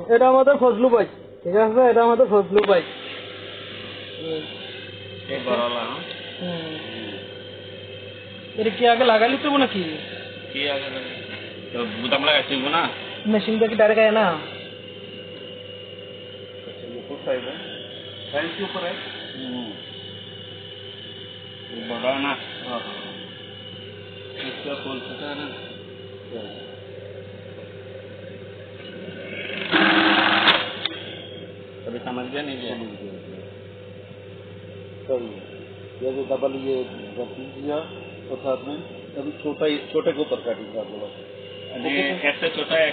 এটা আমাদের ফজলু ভাই, ঠিক আছে, এটা আমাদের ফজলু ভাই। এটা কি আগে লাগাইলি তো নাকি? কি আগে তো বুতাম লাগাইছি না, মেশিন দিয়ে কি ডাইরেক্ট আয় না? कोसाई है फैंस के ऊपर है ये बड़ा ना। हाँ इसका खोल सकता है ना, कभी समझ गया नहीं गया सही। ये जो डबल ये रखी दिया तो साथ में अभी छोटे के ऊपर काटिंग कर दो, ऐसे छोटा है।